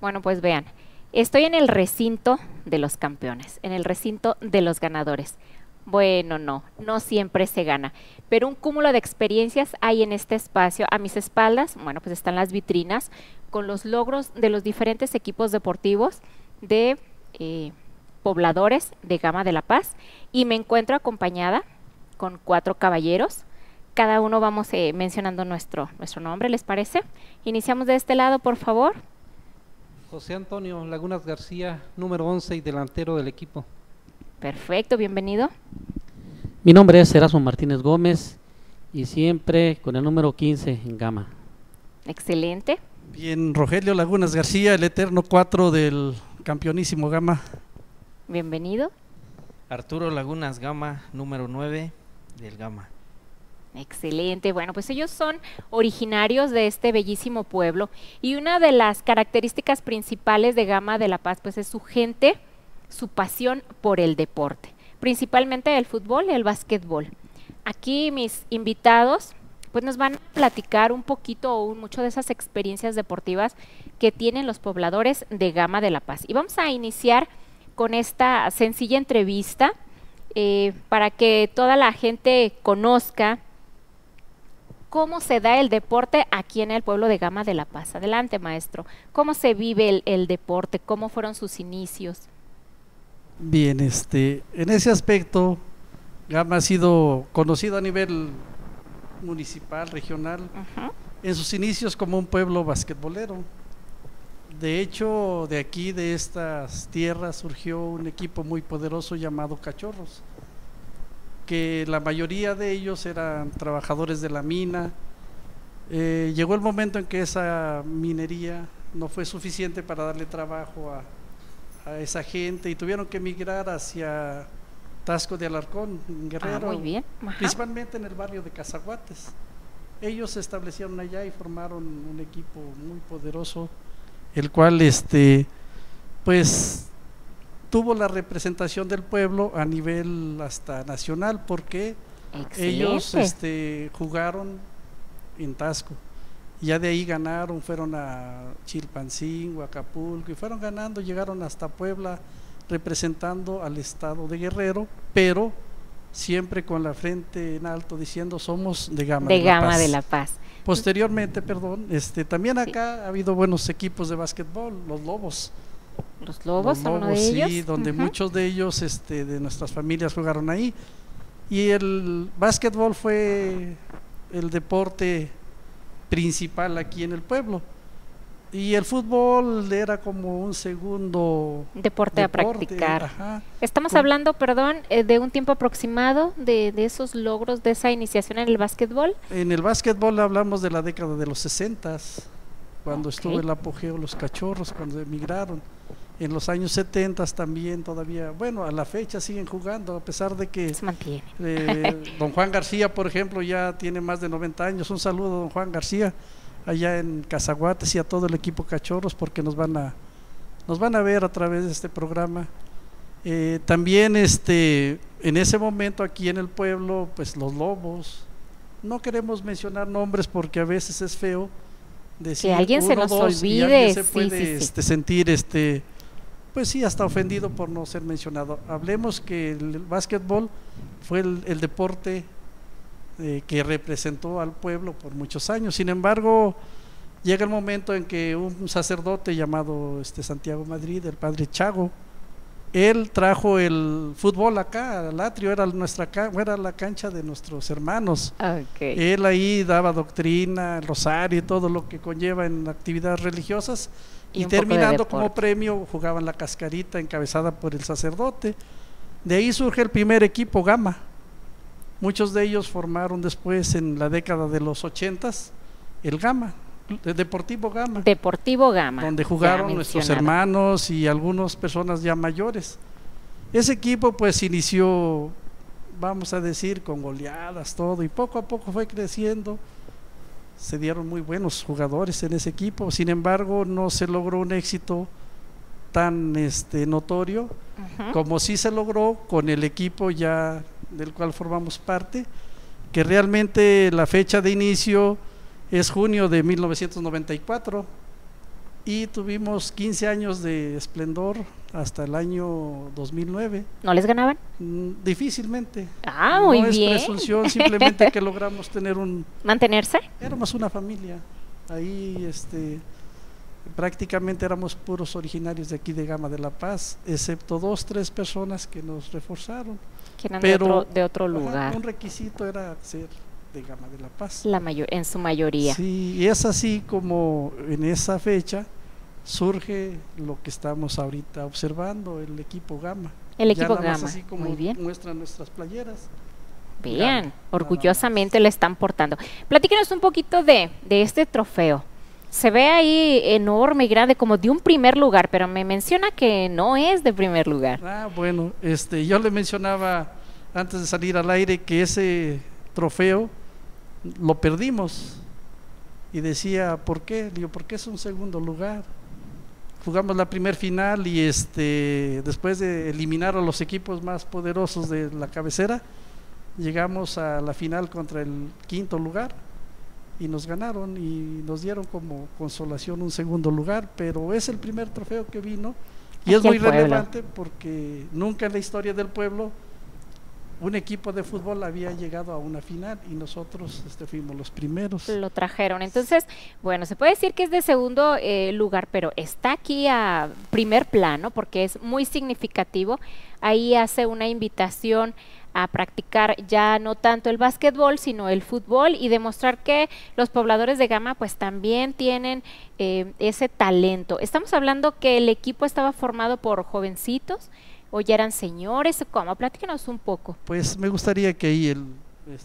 Bueno, pues vean, estoy en el recinto de los campeones, en el recinto de los ganadores. Bueno, no siempre se gana, pero un cúmulo de experiencias hay en este espacio. A mis espaldas, bueno, pues están las vitrinas con los logros de los diferentes equipos deportivos de pobladores de Gama de la Paz, y me encuentro acompañada con 4 caballeros. Cada uno vamos mencionando nuestro nombre, ¿les parece? Iniciamos de este lado, por favor. José Antonio Lagunas García, número 11 y delantero del equipo. Perfecto, bienvenido. Mi nombre es Erasmo Martínez Gómez y siempre con el número 15 en Gama. Excelente. Bien, Rogelio Lagunas García, el eterno 4 del campeonísimo Gama. Bienvenido. Arturo Lagunas Gama, número 9 del Gama. Excelente, bueno, pues ellos son originarios de este bellísimo pueblo, y una de las características principales de Gama de la Paz pues es su gente, su pasión por el deporte, principalmente el fútbol y el básquetbol. Aquí mis invitados pues nos van a platicar un poquito o mucho de esas experiencias deportivas que tienen los pobladores de Gama de la Paz. Y vamos a iniciar con esta sencilla entrevista para que toda la gente conozca cómo se da el deporte aquí en el pueblo de Gama de la Paz. Adelante, maestro. ¿Cómo se vive el deporte? ¿Cómo fueron sus inicios? Bien, en ese aspecto, Gama ha sido conocido a nivel municipal, regional, en sus inicios como un pueblo basquetbolero. De hecho, de aquí, de estas tierras, surgió un equipo muy poderoso llamado Cachorros, que la mayoría de ellos eran trabajadores de la mina. Llegó el momento en que esa minería no fue suficiente para darle trabajo a esa gente y tuvieron que emigrar hacia Taxco de Alarcón, en Guerrero, muy bien. Principalmente en el barrio de Cazaguates. Ellos se establecieron allá y formaron un equipo muy poderoso, el cual pues tuvo la representación del pueblo a nivel hasta nacional, porque ellos jugaron en Taxco, ya de ahí ganaron, fueron a Chilpancingo, Acapulco, y fueron ganando, llegaron hasta Puebla representando al estado de Guerrero, pero siempre con la frente en alto diciendo somos de Gama de la Paz. Posteriormente, también acá ha habido buenos equipos de básquetbol, los Lobos. Los Lobos son uno de ellos. Sí, donde muchos de ellos de nuestras familias jugaron ahí. Y el básquetbol fue el deporte principal aquí en el pueblo. Y el fútbol era como un segundo deporte a practicar. Ajá. Estamos hablando, perdón, de un tiempo aproximado de esos logros, de esa iniciación en el básquetbol. En el básquetbol hablamos de la década de los 60, cuando estuvo el apogeo los Cachorros, cuando emigraron. En los años 70 también todavía, bueno, a la fecha siguen jugando, a pesar de que se mantiene. Don Juan García, por ejemplo, ya tiene más de 90 años. Un saludo a don Juan García allá en Cazaguates y a todo el equipo Cachorros, porque nos van a ver a través de este programa. También en ese momento aquí en el pueblo, pues los Lobos, no queremos mencionar nombres porque a veces es feo decir que alguien se nos olvide, y se puede sentir pues sí, hasta ofendido por no ser mencionado. Hablemos que el básquetbol fue el deporte que representó al pueblo por muchos años. Sin embargo, llega el momento en que un sacerdote llamado Santiago Madrid, el padre Chago, él trajo el fútbol acá al atrio, era la cancha de nuestros hermanos. Él ahí daba doctrina, el rosario y todo lo que conlleva en actividades religiosas, y terminando como premio jugaban la cascarita encabezada por el sacerdote. De ahí surge el primer equipo Gama. Muchos de ellos formaron después, en la década de los 80s, el Gama, el Deportivo Gama. Deportivo Gama. Donde jugaron nuestros hermanos y algunas personas ya mayores. Ese equipo pues inició, vamos a decir, con goleadas, todo, y poco a poco fue creciendo. Se dieron muy buenos jugadores en ese equipo. Sin embargo, no se logró un éxito tan notorio como sí se logró con el equipo ya del cual formamos parte, que realmente la fecha de inicio es junio de 1994, y tuvimos 15 años de esplendor hasta el año 2009. ¿No les ganaban? Difícilmente. Ah, No muy es bien. presunción, simplemente que logramos tener ¿Mantenerse? éramos una familia. Ahí prácticamente éramos puros originarios de aquí de Gama de La Paz, excepto 2, 3 personas que nos reforzaron. Que eran Pero de otro ajá, lugar. un requisito era ser de Gama de La Paz. En su mayoría. Sí, y es así como en esa fecha surge lo que estamos ahorita observando, el equipo Gama. El Ya equipo nada más Gama. así como Muy bien. muestran nuestras playeras. Bien, Gama, orgullosamente le están portando. Platíquenos un poquito de este trofeo. Se ve ahí enorme y grande, como de un primer lugar, pero me menciona que no es de primer lugar. Bueno, yo le mencionaba antes de salir al aire que ese trofeo lo perdimos y decía, ¿por qué? Digo, porque es un segundo lugar. Jugamos la primer final y después de eliminar a los equipos más poderosos de la cabecera, llegamos a la final contra el quinto lugar y nos ganaron y nos dieron como consolación un segundo lugar, pero es el primer trofeo que vino y Aquí es muy al pueblo. relevante porque nunca en la historia del pueblo un equipo de fútbol había llegado a una final y nosotros fuimos los primeros. Lo trajeron. Entonces, bueno, se puede decir que es de segundo lugar, pero está aquí a primer plano porque es muy significativo. Ahí hace una invitación a practicar ya no tanto el básquetbol, sino el fútbol y demostrar que los pobladores de Gama pues también tienen ese talento. Estamos hablando que el equipo estaba formado por jovencitos o ya eran señores, ¿cómo? Platíquenos un poco. Pues me gustaría que ahí El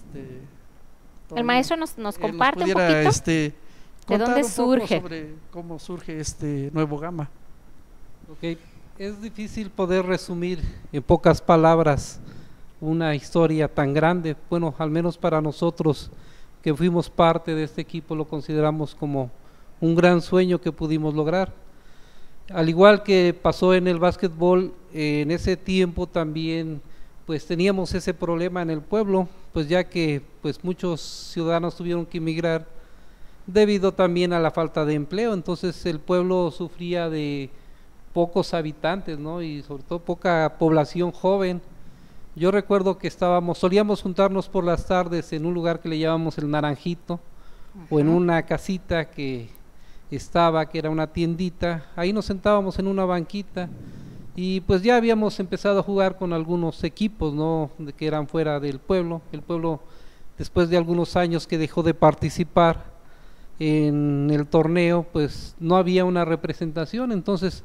Toño, maestro nos nos comparte un pudiera, poquito. contar dónde un poco surge? sobre cómo surge este nuevo Gama. Ok, es difícil poder resumir en pocas palabras una historia tan grande. Bueno, al menos para nosotros que fuimos parte de este equipo lo consideramos como un gran sueño que pudimos lograr. Al igual que pasó en el básquetbol, en ese tiempo también pues teníamos ese problema en el pueblo, pues ya que pues muchos ciudadanos tuvieron que emigrar debido también a la falta de empleo. Entonces el pueblo sufría de pocos habitantes, ¿no? Y sobre todo poca población joven. Yo recuerdo que solíamos juntarnos por las tardes en un lugar que le llamamos el Naranjito, o en una casita que era una tiendita. Ahí nos sentábamos en una banquita y pues ya habíamos empezado a jugar con algunos equipos, ¿no? Que eran fuera del pueblo. El pueblo, después de algunos años que dejó de participar en el torneo, pues no había una representación. Entonces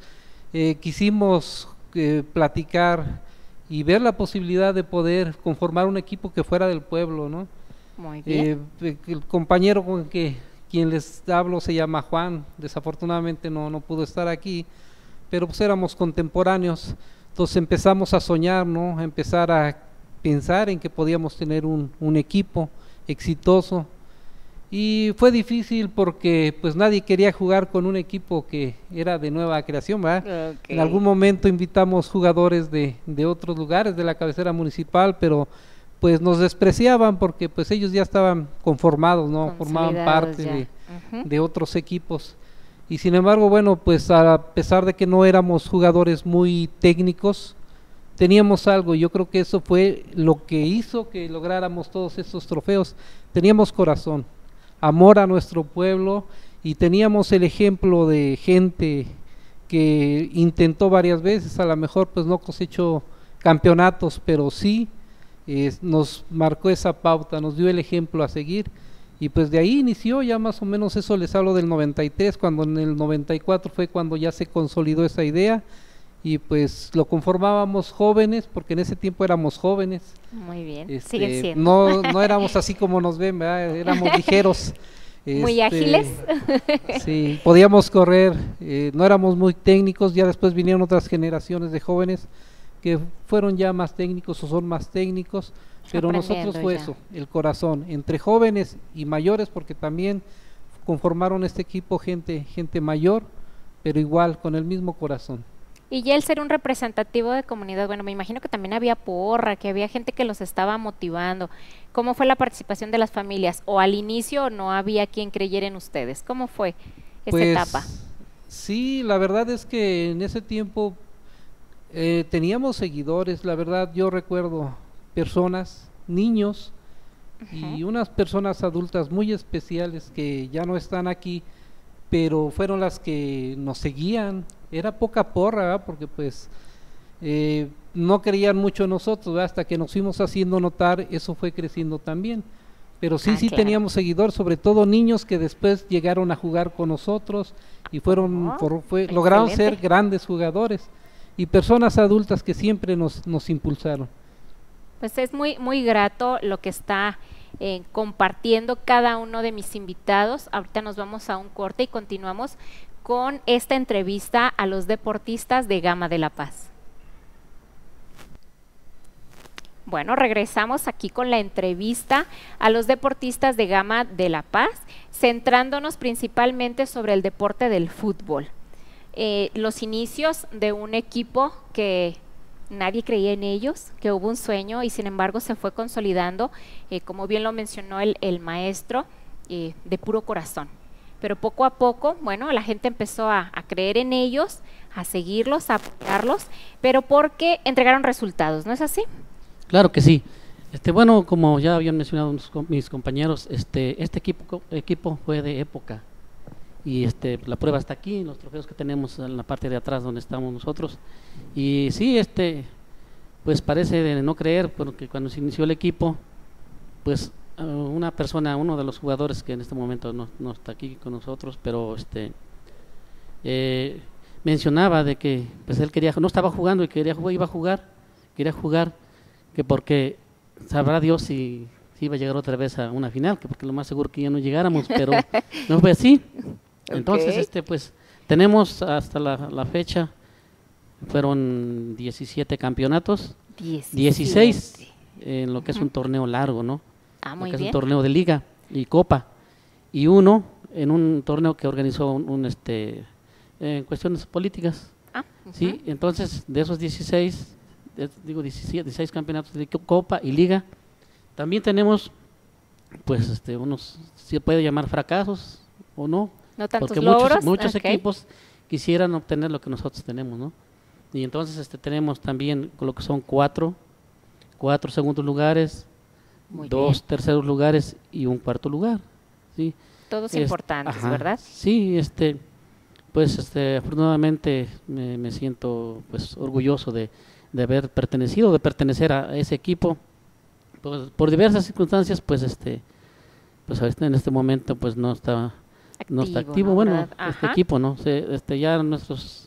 quisimos platicar y ver la posibilidad de poder conformar un equipo que fuera del pueblo, ¿no? Muy bien. El compañero con quien les hablo se llama Juan, desafortunadamente no pudo estar aquí, pero pues éramos contemporáneos. Entonces empezamos a soñar, ¿no? A empezar a pensar en que podíamos tener un equipo exitoso, y fue difícil porque pues nadie quería jugar con un equipo que era de nueva creación, ¿verdad? Okay. En algún momento invitamos jugadores de otros lugares de la cabecera municipal, pero pues nos despreciaban porque pues ellos ya estaban conformados, ¿no? Formaban parte de otros equipos. Y sin embargo, bueno, pues a pesar de que no éramos jugadores muy técnicos, teníamos algo. Yo creo que eso fue lo que hizo que lográramos todos estos trofeos. Teníamos corazón, amor a nuestro pueblo, y teníamos el ejemplo de gente que intentó varias veces, a lo mejor pues no cosechó campeonatos, pero sí nos marcó esa pauta, nos dio el ejemplo a seguir, y pues de ahí inició ya más o menos. Eso les hablo del 93, cuando en el 94 fue cuando ya se consolidó esa idea, y pues lo conformábamos jóvenes, porque en ese tiempo éramos jóvenes. Muy bien, siguen siendo. No éramos así como nos ven, ¿verdad? Éramos ligeros. Muy ágiles. Sí, podíamos correr, no éramos muy técnicos. Ya después vinieron otras generaciones de jóvenes que fueron ya más técnicos o son más técnicos, pero nosotros fue eso, el corazón, entre jóvenes y mayores, porque también conformaron este equipo gente mayor, pero igual con el mismo corazón. Y ya el ser un representativo de comunidad, bueno, me imagino que también había porra, que había gente que los estaba motivando. ¿Cómo fue la participación de las familias? ¿O al inicio no había quien creyera en ustedes? ¿Cómo fue esa etapa? Sí, la verdad es que en ese tiempo teníamos seguidores, la verdad yo recuerdo personas, niños y unas personas adultas muy especiales que ya no están aquí, pero fueron las que nos seguían. Era poca porra, ¿verdad? Porque pues no creían mucho en nosotros, ¿verdad? Hasta que nos fuimos haciendo notar, eso fue creciendo también. Pero sí, sí claro. teníamos seguidores, sobre todo niños que después llegaron a jugar con nosotros y fueron, lograron ser excelente. grandes jugadores, y personas adultas que siempre nos impulsaron. Pues es muy, muy grato lo que está compartiendo cada uno de mis invitados. Ahorita nos vamos a un corte y continuamos con esta entrevista a los deportistas de Gama de La Paz. Bueno, regresamos aquí con la entrevista a los deportistas de Gama de La Paz, centrándonos principalmente sobre el deporte del fútbol. Los inicios de un equipo que nadie creía en ellos, que hubo un sueño y sin embargo se fue consolidando, como bien lo mencionó el maestro, de puro corazón. Pero poco a poco, bueno, la gente empezó a creer en ellos, a seguirlos, a apoyarlos, pero porque entregaron resultados, ¿no es así? Claro que sí. Bueno, como ya habían mencionado mis compañeros, este equipo fue de época, y la prueba está aquí, los trofeos que tenemos en la parte de atrás donde estamos nosotros. Y sí, pues parece de no creer, porque cuando se inició el equipo, pues una persona, uno de los jugadores que en este momento no está aquí con nosotros, pero mencionaba de que pues él no estaba jugando y quería jugar, que porque sabrá Dios si iba a llegar otra vez a una final, que porque lo más seguro que ya no llegáramos, pero no fue así. Entonces, pues tenemos hasta la fecha, fueron 17 campeonatos, 16 en lo que es un torneo largo, ¿no? Ah, muy lo que bien. es un torneo de liga y copa, y uno en un torneo que organizó en cuestiones políticas. Sí, entonces de esos 16 campeonatos de copa y liga, también tenemos pues unos, se puede llamar fracasos o no, No tantos porque logros. muchos Ok. equipos quisieran obtener lo que nosotros tenemos, ¿no? Y entonces tenemos también lo que son cuatro segundos lugares, Muy 2 bien. terceros lugares y un cuarto lugar, ¿sí? Todos importantes, Ajá, ¿verdad? Sí, pues afortunadamente me siento pues orgulloso de pertenecer a ese equipo, pues, por diversas circunstancias, pues pues ahorita en este momento pues no está activo, ¿no? bueno, ¿Verdad? este Ajá. equipo, ¿no? Ya nuestros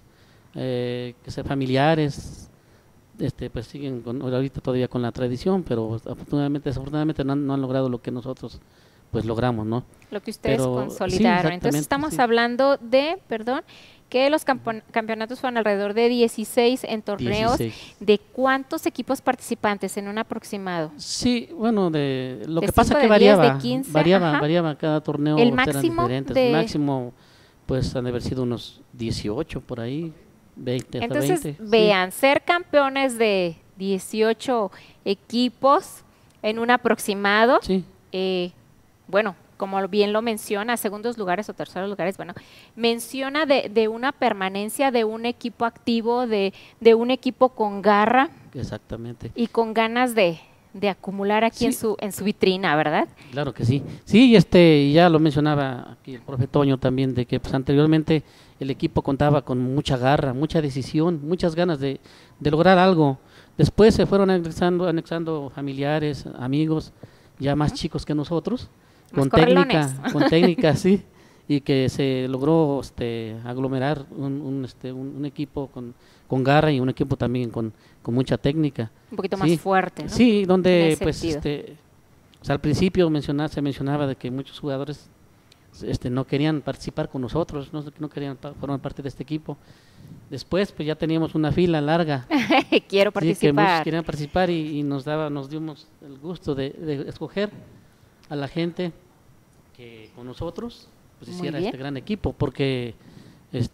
familiares pues siguen ahorita todavía con la tradición, pero desafortunadamente no han logrado lo que nosotros pues logramos, ¿no? Lo que ustedes Pero, sí, consolidaron. Entonces exactamente, estamos sí. hablando de, que los campeonatos fueron alrededor de 16 en torneos. 16. ¿De cuántos equipos participantes en un aproximado? Sí, bueno, lo ¿De que pasa 5, que de 10, variaba, de 15? variaba, Ajá. variaba cada torneo, El eran máximo diferentes. de- El máximo, pues han de haber sido unos 18 por ahí, 20 hasta Entonces, 20. sí. vean, ser campeones de 18 equipos en un aproximado, Sí, bueno, como bien lo menciona, segundos lugares o terceros lugares, bueno, menciona de una permanencia de un equipo activo, de un equipo con garra exactamente. y con ganas de acumular aquí Sí. en su vitrina, ¿verdad? Claro que sí. Sí, y ya lo mencionaba aquí el profe Toño también, de que pues anteriormente el equipo contaba con mucha garra, mucha decisión, muchas ganas de lograr algo. Después se fueron anexando familiares, amigos, ya más chicos que nosotros, Más correlones. con técnica, sí, y que se logró aglomerar un equipo con garra y un equipo también con mucha técnica. Un poquito Sí. más fuerte, ¿no? Sí, En donde ese pues sentido. o sea, al principio se mencionaba de que muchos jugadores no querían participar con nosotros, no querían formar parte de este equipo. Después pues ya teníamos una fila larga, Quiero sí, que muchos participar. querían participar y nos dimos el gusto de escoger a la gente que con nosotros pues Muy hiciera bien. este gran equipo, porque es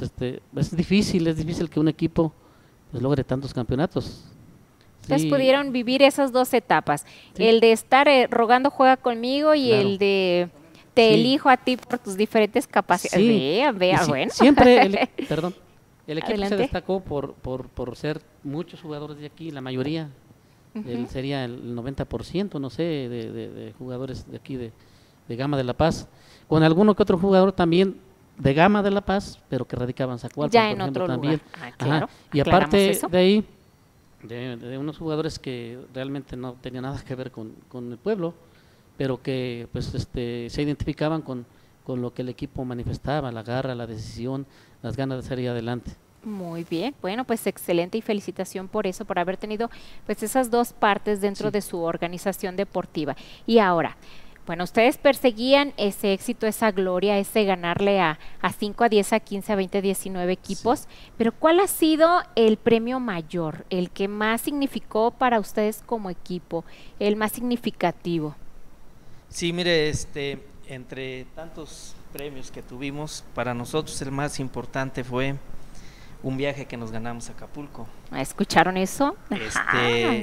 difícil que un equipo pues logre tantos campeonatos. Ustedes Sí, pudieron vivir esas dos etapas, Sí. el de estar rogando juega conmigo y Claro. el de te Sí. elijo a ti por tus diferentes capacidades. Sí, Vea, y sí, bueno. siempre, perdón, el equipo Adelante. se destacó por ser muchos jugadores de aquí, la mayoría, Ujú. sería el 90%, no sé, de jugadores de aquí de Gama de La Paz, con alguno que otro jugador también de Gama de La Paz, pero que radicaban en Zacualpan, Ya por en ejemplo, otro también. lugar. Ah, Ajá, claro. y aclaramos aparte eso. de ahí, de unos jugadores que realmente no tenían nada que ver con el pueblo, pero que pues se identificaban con lo que el equipo manifestaba, la garra, la decisión, las ganas de salir adelante. Muy bien, bueno, pues excelente y felicitación por eso, por haber tenido pues esas dos partes dentro Sí. de su organización deportiva. Y ahora, bueno, ustedes perseguían ese éxito, esa gloria, ese ganarle a 5, a 10, a 15, a 20, 19 equipos, pero ¿cuál ha sido el premio mayor, el que más significó para ustedes como equipo, el más significativo? Sí, mire, entre tantos premios que tuvimos, para nosotros el más importante fue un viaje que nos ganamos a Acapulco. ¿Escucharon eso? Ajá.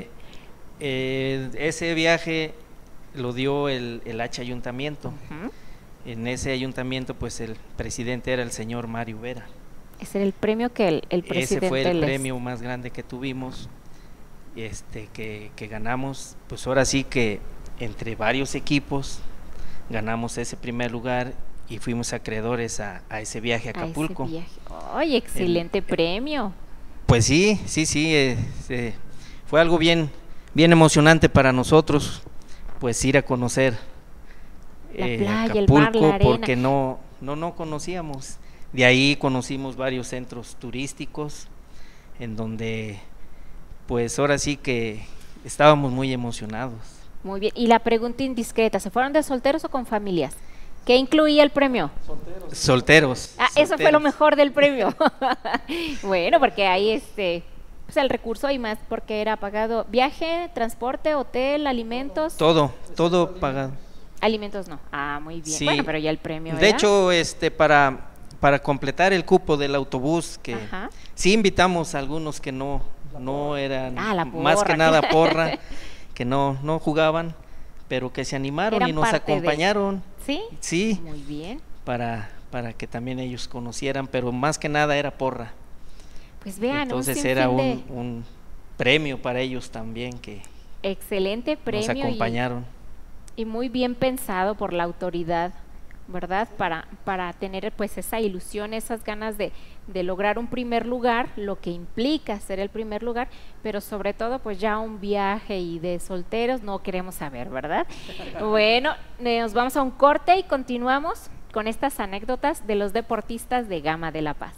Ese viaje lo dio el H ayuntamiento. Ujú. En ese ayuntamiento, pues el presidente era el señor Mario Vera. Ese era el premio que el presidente Ese fue el les- premio más grande que tuvimos, que ganamos. Pues ahora sí que entre varios equipos ganamos ese primer lugar y fuimos acreedores a ese viaje a a ese Acapulco. viaje. ¡Ay, excelente premio! Pues sí, fue algo bien emocionante para nosotros, pues ir a conocer La playa, el mar, Acapulco, la arena. porque no conocíamos. De ahí conocimos varios centros turísticos, en donde pues ahora sí que estábamos muy emocionados. Muy bien. Y la pregunta indiscreta, ¿se fueron de solteros o con familias? ¿Qué incluía el premio? Solteros. Ah, eso fue lo solteros. mejor del premio. Bueno, porque ahí pues el recurso y más porque era pagado viaje, transporte, hotel, alimentos. Todo pagado. Alimentos no. Ah, muy bien. Sí. Bueno, pero ya el premio. De ¿verdad? hecho, para completar el cupo del autobús, que Ajá. sí invitamos a algunos que no eran, Ah, la más que porra. nada porra, que no jugaban, pero que se animaron Eran y nos parte de- acompañaron, ¿Sí? sí, Muy bien. para que también ellos conocieran, pero más que nada era porra. Pues vean, Entonces un era sinfín de un premio para ellos también, que excelente nos premio acompañaron. y muy bien pensado por la autoridad, ¿verdad? Para tener pues esa ilusión, esas ganas de lograr un primer lugar, lo que implica ser el primer lugar, pero sobre todo pues ya un viaje y de solteros no queremos saber, ¿verdad? Bueno, nos vamos a un corte y continuamos con estas anécdotas de los deportistas de Gama de La Paz.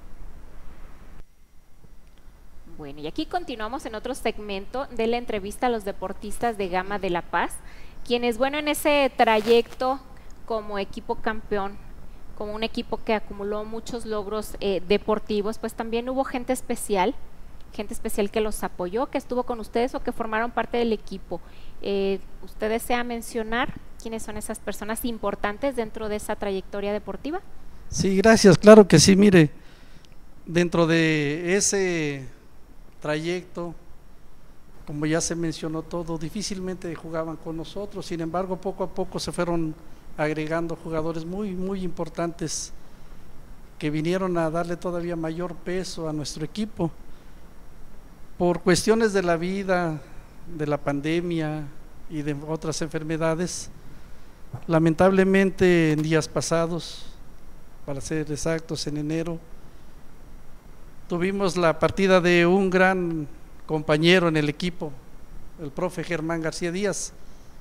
Bueno, y aquí continuamos en otro segmento de la entrevista a los deportistas de Gama de La Paz, quienes, bueno, en ese trayecto como equipo campeón, como un equipo que acumuló muchos logros deportivos, pues también hubo gente especial que los apoyó, que estuvo con ustedes o que formaron parte del equipo. ¿Usted desea mencionar quiénes son esas personas importantes dentro de esa trayectoria deportiva? Sí, gracias, claro que sí, mire, dentro de ese trayecto, como ya se mencionó todo, difícilmente jugaban con nosotros, sin embargo poco a poco se fueron agregando jugadores muy importantes que vinieron a darle todavía mayor peso a nuestro equipo. Por cuestiones de la vida, de la pandemia y de otras enfermedades, lamentablemente en días pasados, para ser exactos en enero, tuvimos la partida de un gran compañero en el equipo, el profe Germán García Díaz,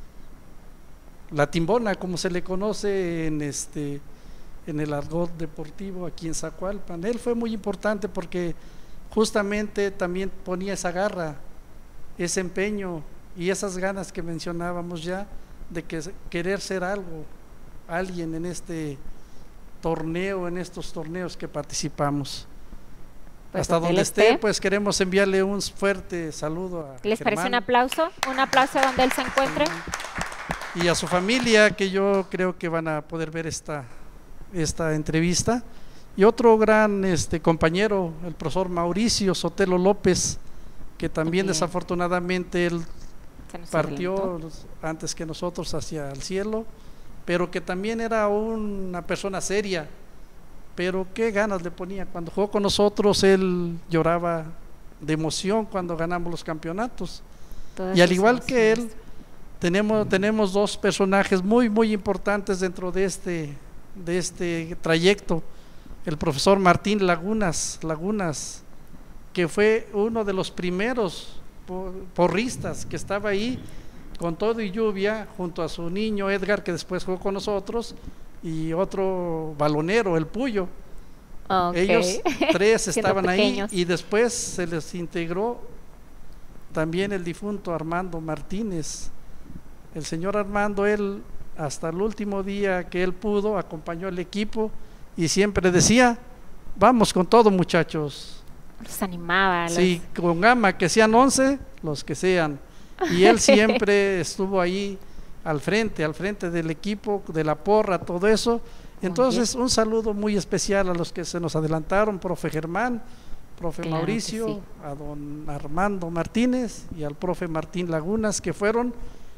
la Timbona, como se le conoce en el argot deportivo aquí en Zacualpan. Él fue muy importante porque justamente también ponía esa garra, ese empeño y esas ganas que mencionábamos ya de querer ser algo, alguien en este torneo, en estos torneos que participamos. Pues Hasta donde donde él esté, pues queremos enviarle un fuerte saludo a ¿Les parece un Germán aplauso? Un aplauso donde él se encuentre. y a su familia, que yo creo que van a poder ver esta entrevista. Y otro gran compañero, el profesor Mauricio Sotelo López, que también desafortunadamente él Se nos partió adelantó. antes que nosotros hacia el cielo, pero que también era una persona seria, pero qué ganas le ponía. Cuando jugó con nosotros, él lloraba de emoción cuando ganamos los campeonatos. Todas Y al sus igual que él, emociones. tenemos dos personajes muy importantes dentro de este trayecto. El profesor Martín Lagunas, que fue uno de los primeros porristas que estaba ahí con todo y lluvia, junto a su niño Edgar, que después jugó con nosotros, y otro balonero, el Puyo. Ok. Ellos tres Siendo estaban ahí, pequeños. y después se les integró también el difunto Armando Martínez. El señor Armando, él hasta el último día que él pudo, acompañó al equipo y siempre decía: vamos con todo, muchachos. Los animaba. Sí, con gama, que sean 11, los que sean. Y él siempre estuvo ahí al frente del equipo, de la porra, todo eso. Entonces, un saludo muy especial a los que se nos adelantaron: profe Germán, profe Claro que Mauricio, sí. a don Armando Martínez y al profe Martín Lagunas, que fueron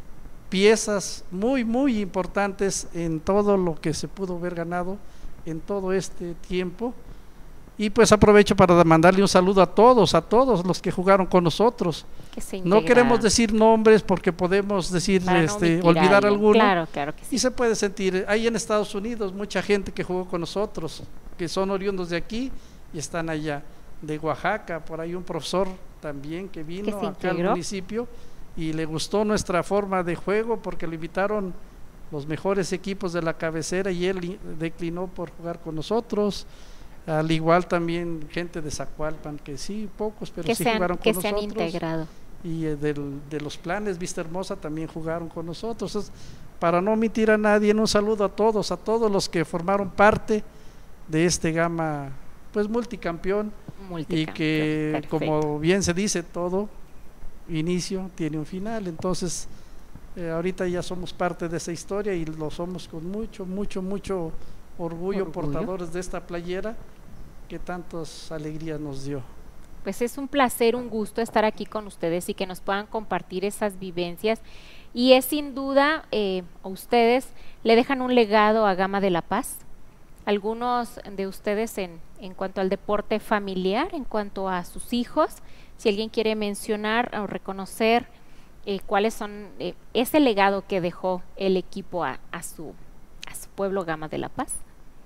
piezas muy importantes en todo lo que se pudo haber ganado en todo este tiempo. Y pues aprovecho para mandarle un saludo a todos los que jugaron con nosotros. Que se No queremos integraron. decir nombres porque podemos decir, Para no omitir olvidar a alguien. alguno. Claro que sí. Y se puede sentir, hay en Estados Unidos mucha gente que jugó con nosotros, que son oriundos de aquí y están allá, de Oaxaca. Por ahí un profesor también que vino se acá al integró. municipio y le gustó nuestra forma de juego, porque lo invitaron los mejores equipos de la cabecera y él declinó por jugar con nosotros. Al igual también gente de Zacualpan, que sí, pocos, pero sí jugaron con que se han nosotros. integrado. Y de los Planes Vista Hermosa también jugaron con nosotros. Entonces, para no omitir a nadie, un saludo a todos los que formaron parte de este Gama, pues multicampeón, y que, Perfecto. como bien se dice, todo inicio tiene un final. Entonces, ahorita ya somos parte de esa historia y lo somos con mucho orgullo, portadores de esta playera que tantas alegrías nos dio. Pues es un placer, un gusto estar aquí con ustedes y que nos puedan compartir esas vivencias. Y es sin duda, ustedes le dejan un legado a Gama de la Paz. Algunos de ustedes en cuanto al deporte familiar, en cuanto a sus hijos, si alguien quiere mencionar o reconocer cuáles son ese legado que dejó el equipo a su pueblo Gama de la Paz.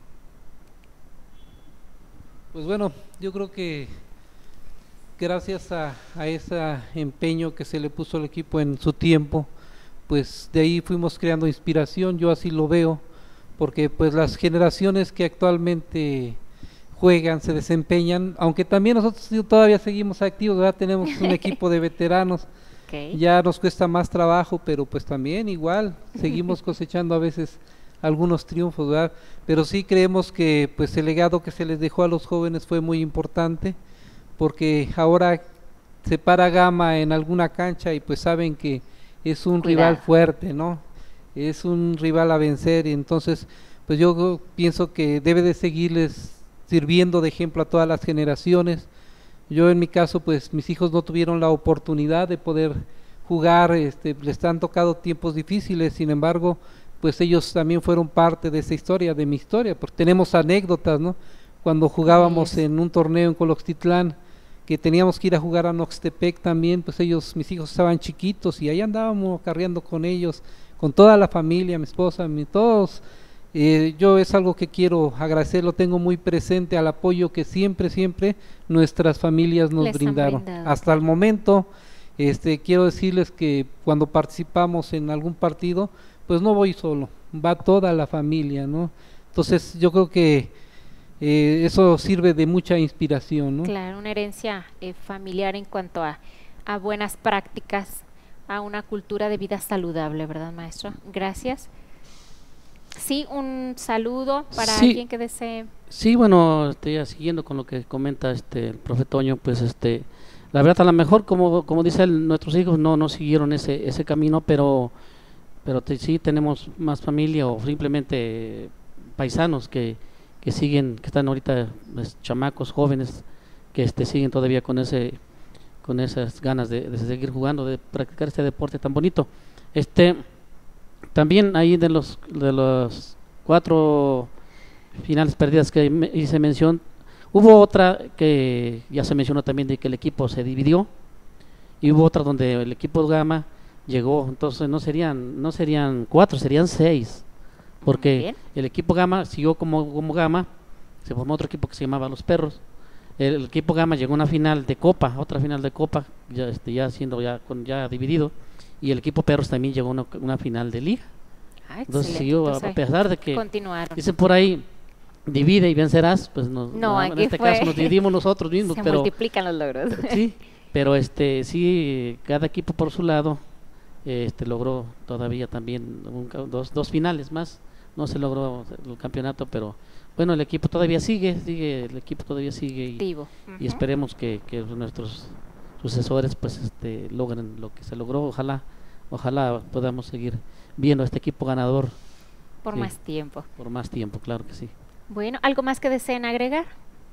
Pues bueno, yo creo que gracias a ese empeño que se le puso al equipo en su tiempo, pues de ahí fuimos creando inspiración. Yo así lo veo, porque pues las generaciones que actualmente juegan, se desempeñan, aunque también nosotros todavía seguimos activos, ¿verdad? Tenemos un equipo de veteranos, Okay. ya nos cuesta más trabajo, pero pues también igual seguimos cosechando a veces algunos triunfos, ¿verdad? Pero sí creemos que pues el legado que se les dejó a los jóvenes fue muy importante, porque ahora se para Gama en alguna cancha y pues saben que es un rival fuerte, ¿no? Es un rival a vencer, y entonces pues yo pienso que debe de seguirles sirviendo de ejemplo a todas las generaciones. Yo en mi caso pues mis hijos no tuvieron la oportunidad de poder jugar, les han tocado tiempos difíciles, sin embargo pues ellos también fueron parte de esa historia, de mi historia, porque tenemos anécdotas, ¿no? Cuando jugábamos en un torneo en Coloxtitlán, que teníamos que ir a jugar a Noxtepec también, pues mis hijos estaban chiquitos y ahí andábamos carreando con ellos, con toda la familia, mi esposa, todos. Yo es algo que quiero agradecer, lo tengo muy presente, al apoyo que siempre nuestras familias nos brindaron. Hasta el momento, quiero decirles que cuando participamos en algún partido, pues no voy solo, va toda la familia, ¿no? Entonces yo creo que eso sirve de mucha inspiración, ¿no? Claro, una herencia familiar en cuanto a buenas prácticas, a una cultura de vida saludable, ¿verdad, maestro? Gracias. Sí, un saludo para alguien que desee. Sí, bueno, siguiendo con lo que comenta el profe Toño, pues la verdad a lo mejor como dice él, nuestros hijos no siguieron ese camino, pero sí tenemos más familia o simplemente paisanos que siguen, que están ahorita chamacos jóvenes que siguen todavía con esas ganas de seguir jugando, de practicar este deporte tan bonito. También ahí de los 4 finales perdidas que hice mención, hubo otra que ya se mencionó también, de que el equipo se dividió, y hubo otra donde el equipo Gama llegó. Entonces no serían 4, serían 6, porque Bien. el equipo Gama siguió como Gama, se formó otro equipo que se llamaba Los Perros. El equipo Gama llegó a una final de Copa, otra final de Copa, ya siendo ya dividido, y el equipo Perros también llegó a una final de Liga. Ah, Entonces excelente. siguió, a Entonces, pesar de que continuaron. dicen por ahí, divide y vencerás, pues No, en aquí este fue- caso nos dividimos nosotros mismos, Se pero multiplican los logros. sí, pero sí, cada equipo por su lado logró todavía también dos finales más. No se logró el campeonato, pero bueno, el equipo todavía sigue, el equipo todavía sigue, Activo. y esperemos que nuestros sucesores pues logren lo que se logró. Ojalá podamos seguir viendo a este equipo ganador Por sí. más tiempo. por más tiempo, claro que sí. Bueno, ¿algo más que deseen agregar?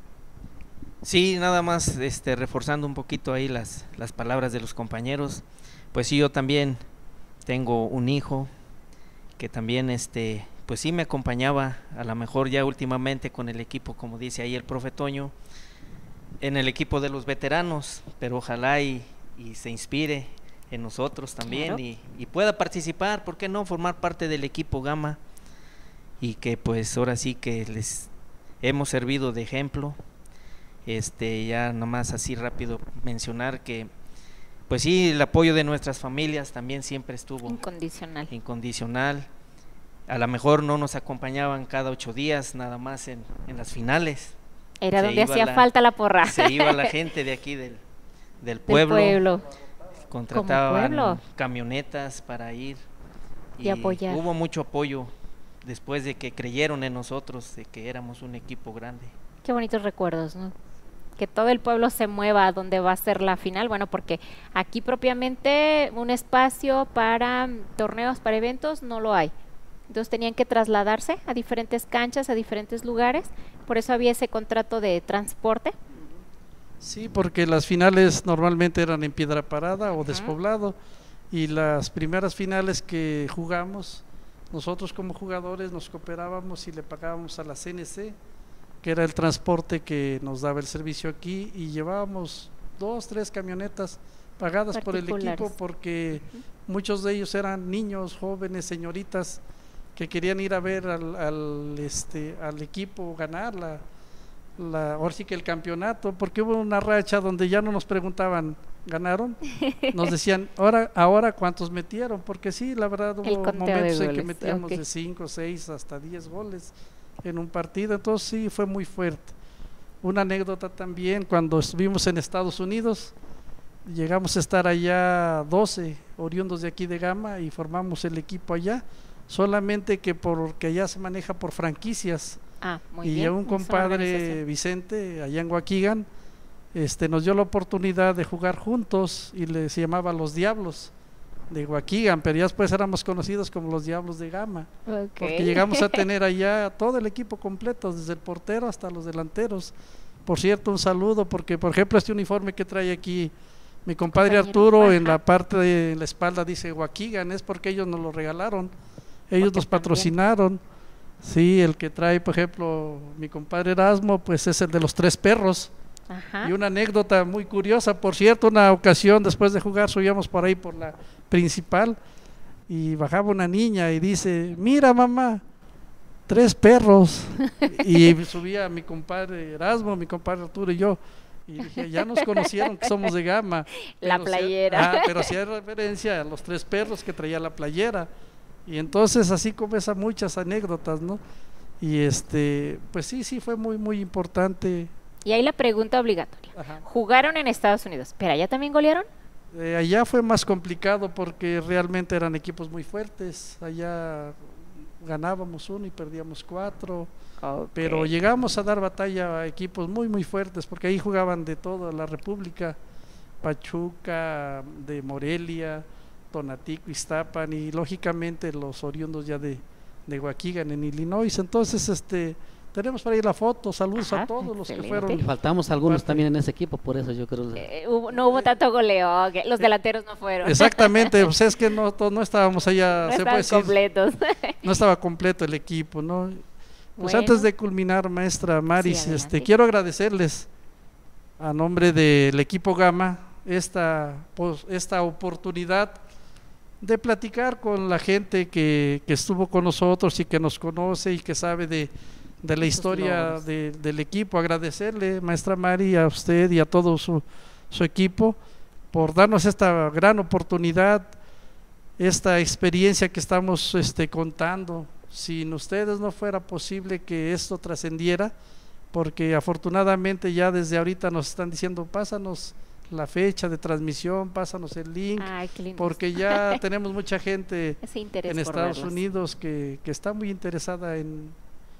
Sí, nada más reforzando un poquito ahí las palabras de los compañeros. Pues sí, yo también tengo un hijo que también pues sí me acompañaba, a lo mejor ya últimamente con el equipo, como dice ahí el profe Toño, en el equipo de los veteranos, pero ojalá y se inspire en nosotros también. Claro. Y pueda participar, ¿por qué no? Formar parte del equipo Gama, y que pues ahora sí que les hemos servido de ejemplo. Ya nomás así rápido mencionar que pues sí, el apoyo de nuestras familias también siempre estuvo Incondicional. incondicional. A lo mejor no nos acompañaban cada 8 días, nada más en las finales. Era Se donde iba hacía la- falta la porra. Se iba la gente de aquí del Del pueblo, pueblo. contrataban pueblo. camionetas para ir, Y apoyar. hubo mucho apoyo después de que creyeron en nosotros, de que éramos un equipo grande. Qué bonitos recuerdos, ¿no? Que todo el pueblo se mueva a donde va a ser la final, bueno, porque aquí propiamente un espacio para torneos, para eventos, no lo hay. Entonces tenían que trasladarse a diferentes canchas, a diferentes lugares, por eso había ese contrato de transporte. Sí, porque las finales normalmente eran en Piedra Parada o Despoblado, y las primeras finales que jugamos, nosotros como jugadores nos cooperábamos y le pagábamos a la CNC, que era el transporte que nos daba el servicio aquí, y llevábamos 2, 3 camionetas pagadas por el Particulares. equipo, porque muchos de ellos eran niños, jóvenes, señoritas que querían ir a ver al equipo ganar ahora sí que el campeonato, porque hubo una racha donde ya no nos preguntaban, ¿ganaron? Nos decían, ahora ¿cuántos metieron? Porque sí, la verdad El hubo conteo de momentos en que goles, metíamos ok. de 5, 6 hasta 10 goles en un partido, entonces sí, fue muy fuerte. Una anécdota también, cuando estuvimos en Estados Unidos, llegamos a estar allá 12 oriundos de aquí de Gama y formamos el equipo allá, solamente que porque allá se maneja por franquicias, Ah, muy y bien. a un una sola compadre organización. Vicente allá en Waukegan nos dio la oportunidad de jugar juntos, y se llamaba Los Diablos de Waukegan, pero ya después éramos conocidos como Los Diablos de Gama, Ok. porque llegamos a tener allá todo el equipo completo, desde el portero hasta los delanteros. Por cierto, un saludo, porque por ejemplo este uniforme que trae aquí mi compadre Compañero, Arturo, en ajá. la parte de la espalda dice Waukegan, es porque ellos nos lo regalaron, ellos Porque nos también. patrocinaron. Sí, el que trae, por ejemplo, mi compadre Erasmo, pues es el de los 3 perros. Ajá. Y una anécdota muy curiosa, por cierto, una ocasión después de jugar subíamos por ahí por la principal y bajaba una niña y dice, mira mamá, 3 perros. Y subía mi compadre Erasmo, mi compadre Arturo y yo. Y dije, ya nos conocieron que somos de Gama. La Pero playera. pero hacía referencia a los 3 perros que traía la playera. Y entonces así comienzan muchas anécdotas, ¿no? Y pues sí fue muy, muy importante. Y ahí la pregunta obligatoria. Ajá. Jugaron en Estados Unidos, ¿pero allá también golearon? Allá fue más complicado porque realmente eran equipos muy fuertes. Allá ganábamos 1 y perdíamos 4, pero Ok. llegamos a dar batalla a equipos muy, muy fuertes, porque ahí jugaban de toda la República, Pachuca, de Morelia, Tonatico, Iztapan, y lógicamente los oriundos ya de Waukegan en Illinois. Entonces tenemos para ir la foto, saludos Ajá, a todos los que excelente. fueron. Y faltamos algunos Parte. también en ese equipo, por eso yo creo. No hubo tanto goleo, que los delanteros no fueron. Exactamente, pues es que no estábamos allá, No se puede estaban decir, completos. no estaba completo el equipo, ¿no? Pues Bueno. antes de culminar, maestra Maris, Sí, adelante. quiero agradecerles a nombre del equipo Gama esta oportunidad de platicar con la gente que estuvo con nosotros y que nos conoce y que sabe de la Esos historia logros. del equipo. Agradecerle, maestra Mari, a usted y a todo su equipo por darnos esta gran oportunidad, esta experiencia que estamos contando. Sin ustedes no fuera posible que esto trascendiera, porque afortunadamente ya desde ahorita nos están diciendo, pásanos la fecha de transmisión, pásanos el link, Ay, qué lindo. porque ya tenemos mucha gente Ese interés en por Estados verlos. Unidos que está muy interesada en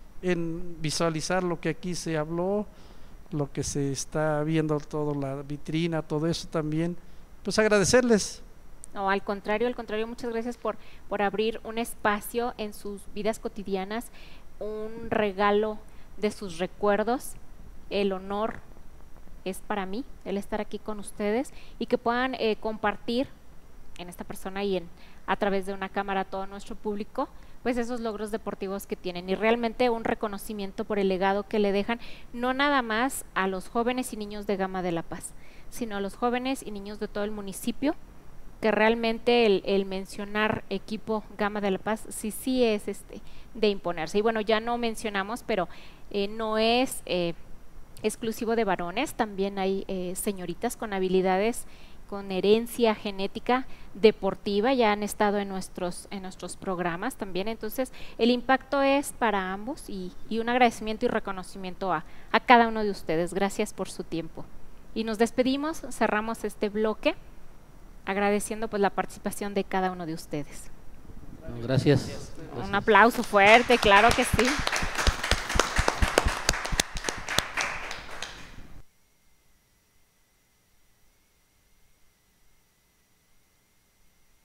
visualizar lo que aquí se habló, lo que se está viendo, toda la vitrina, todo eso también. Pues agradecerles. No, al contrario, muchas gracias por abrir un espacio en sus vidas cotidianas, un regalo de sus recuerdos. El honor es para mí el estar aquí con ustedes y que puedan compartir en esta persona y a través de una cámara a todo nuestro público, pues esos logros deportivos que tienen, y realmente un reconocimiento por el legado que le dejan, no nada más a los jóvenes y niños de Gama de La Paz, sino a los jóvenes y niños de todo el municipio, que realmente el mencionar equipo Gama de La Paz sí es de imponerse. Y bueno, ya no mencionamos, pero no es exclusivo de varones, también hay señoritas con habilidades, con herencia genética deportiva, ya han estado en nuestros programas también. Entonces el impacto es para ambos, y un agradecimiento y reconocimiento a cada uno de ustedes. Gracias por su tiempo y nos despedimos, cerramos este bloque agradeciendo pues la participación de cada uno de ustedes. Gracias. Un aplauso fuerte, claro que sí.